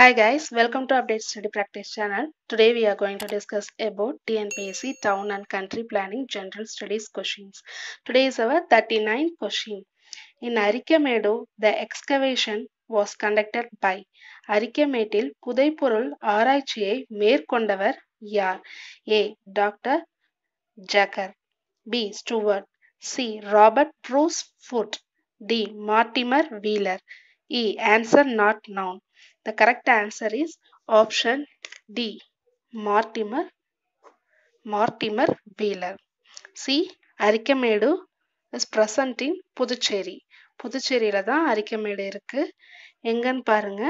Hi guys, welcome to Update Study Practice channel. Today we are going to discuss about tnpsc Town and Country Planning General Studies questions. Today is our 39th question. In Arikkamedu, the excavation was conducted by அரிக்கமேட்டில் புதைபொருள் ஆராய்ச்சியை மேற்கொண்டவர் யார்? A. Doctor Jagger, B. Stuart, C. Robert Bruce Foote, D. Mortimer Wheeler. E. Answer not known. The correct answer is option D. Mortimer Wheeler. C. Arikamedu is present in Puducherry. புதுச்சேரியில தான் அரிக்கமேடு இருக்கு. எங்கன்னு பாருங்க,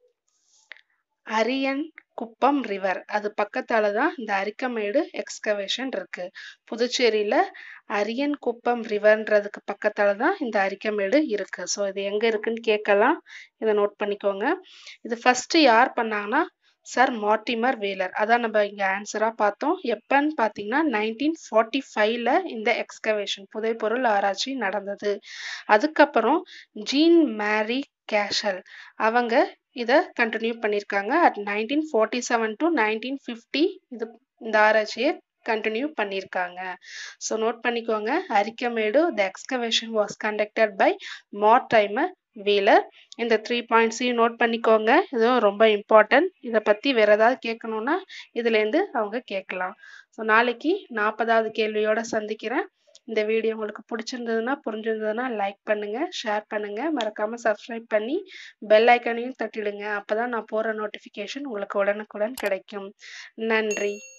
அரியன் குப்பம் river, அது பக்கத்தால தான் இந்த அரிக்கமேடு எக்ஸ்கவேஷன் இருக்கு. புதுச்சேரியில அரியன் குப்பம் ரிவர்ன்றதுக்கு பக்கத்தால தான் இந்த அரிக்கமேடு இருக்கு. ஸோ இது எங்க இருக்குன்னு கேட்கலாம், இதை நோட் பண்ணிக்கோங்க. இது ஃபர்ஸ்ட் யார் பண்ணாங்கன்னா சார் மார்டிமர் வீலர். அதான் நம்ம இங்க ஆன்சரா பார்த்தோம். எப்பன்னு பாத்தீங்கன்னா 1945ல இந்த எக்ஸ்கவேஷன் புதைப்பொருள் ஆராய்ச்சி நடந்தது. அதுக்கப்புறம் ஜீன் மேரி கேஷல் அவங்க இதை கண்டினியூ பண்ணியிருக்காங்க. அட் 1947 to 1950 இந்த ஆராய்ச்சியை கண்டினியூ பண்ணியிருக்காங்க. ஸோ நோட் பண்ணிக்கோங்க, Arikamedu the excavation was conducted by Mortimer Wheeler. இந்த 3 பாயிண்ட்ஸையும் நோட் பண்ணிக்கோங்க, இதுவும் ரொம்ப இம்பார்ட்டன்ட். இதை பற்றி வேற ஏதாவது கேட்கணும்னா இதுலேருந்து அவங்க கேட்கலாம். ஸோ நாளைக்கு 40வது கேள்வியோட சந்திக்கிறேன். இந்த வீடியோ உங்களுக்கு பிடிச்சிருந்ததுன்னா புரிஞ்சிருந்ததுன்னா லைக் பண்ணுங்க, ஷேர் பண்ணுங்க, மறக்காம சப்ஸ்கிரைப் பண்ணி பெல் ஐக்கானையும் தட்டிடுங்க. அப்பதான் நான் போற நோட்டிஃபிகேஷன் உங்களுக்கு உடனுக்குடன் கிடைக்கும். நன்றி.